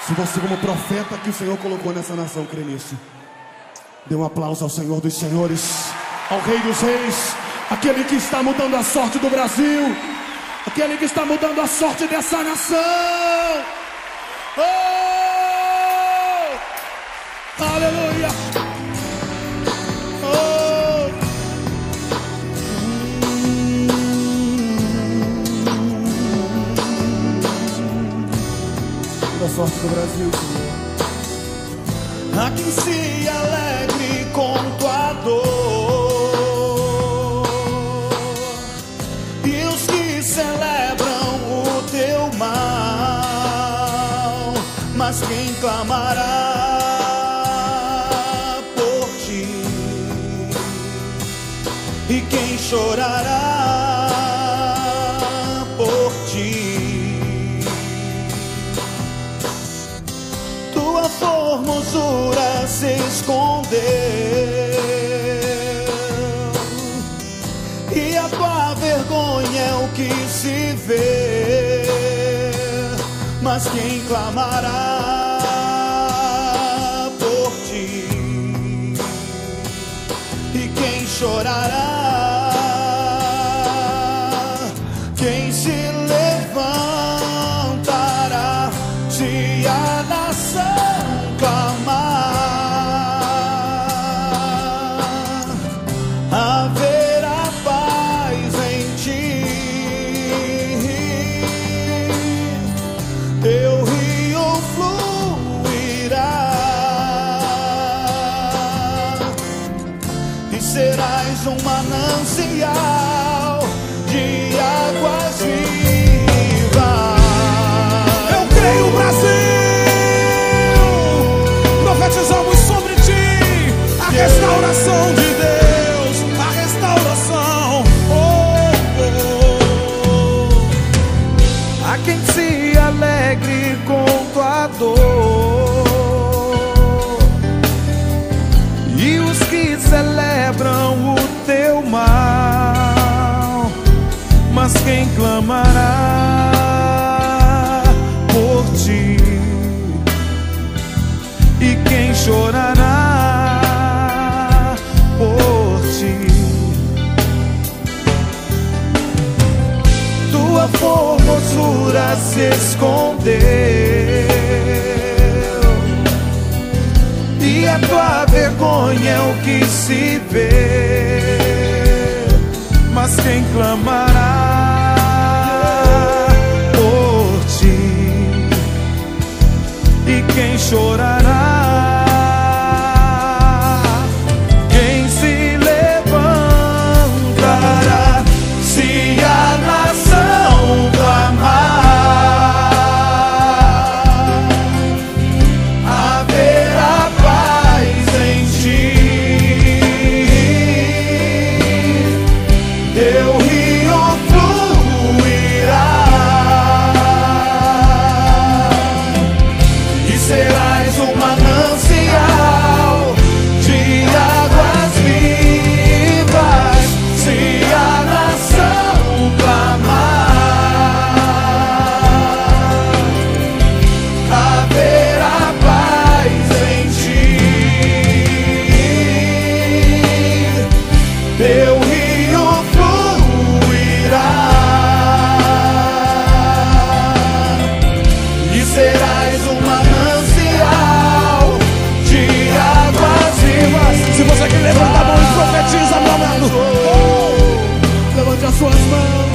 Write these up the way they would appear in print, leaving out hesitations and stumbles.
Se você, como profeta que o Senhor colocou nessa nação, crê nisso, dê um aplauso ao Senhor dos senhores, ao Rei dos reis, aquele que está mudando a sorte do Brasil, aquele que está mudando a sorte dessa nação. Oh! Aleluia! Oh! Da sorte do Brasil, Senhor. Há quem se alegre com tua dor, e os que celebram o teu mal, mas quem clamará por ti, e quem chorará por ti. Tua formosura se escondeu, e a tua vergonha é o que se vê, mas quem clamará por ti, e quem chorará, quem se levantará, se a nação clamar, haverá paz em ti. Teu rio fluirá e serás um manancial de águas vivas. Eu creio, Brasil, profetizamos sobre ti a restauração de Deus, a restauração. Há quem se alegre com tua dor, e os que celebram o teu mal, mas quem clamará por ti, e quem chorará por ti. Tua formosura se escondeu, e a tua vergonha é o que se vê, mas quem clamará por ti, e quem chorará, quem se levantará, se a nação clamar, haverá paz em ti. Teu rio fluirá e serás um manancial de águas vivas, se a nação clamar, haverá paz em ti. Teu rio fluirá e serás um manancial de águas vivas. Se você quer levantar a mão e profetiza, meu amado, Levante as suas mãos.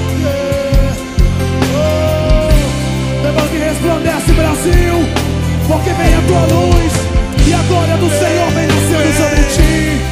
Levante e resplandece, Brasil, porque vem a tua luz e a glória do Senhor vem nascendo sobre ti.